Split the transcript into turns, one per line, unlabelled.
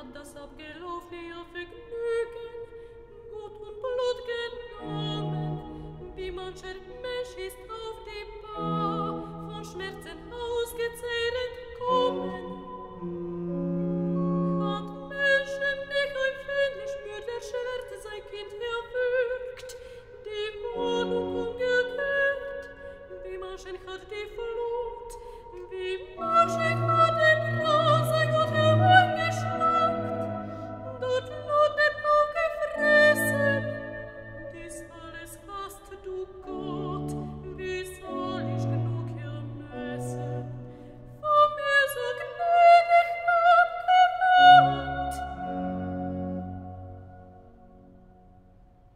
das abgelaufene Vergnügen, Gut und Blut genommen, wie mancher Mensch ist auf die Bar, von Schmerzen ausgezehret kommen. Hat Menschen nicht ein Fähnlich mir der Schwert sein Kind erwürgt, die Wohnung umgekehrt, wie manchen hat die Flut, wie manchen hat die Brase Gott herumgeschlagt, dort Blut der Bauch gefressen, dies alles hast du Gott.